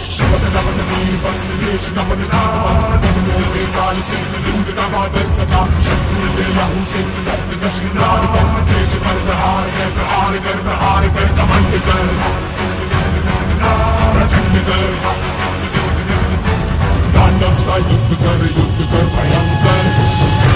शबद नमन वीर बन देश नमन जीत बन कदमों के ताल से दूध का बादल सजा शत्रु के लहू से दर्द का श्रृंगार कर देश पर प्रहार है प्रहार कर कमंड कर प्रचंड कर तांडव सा युद्ध कर भयंकर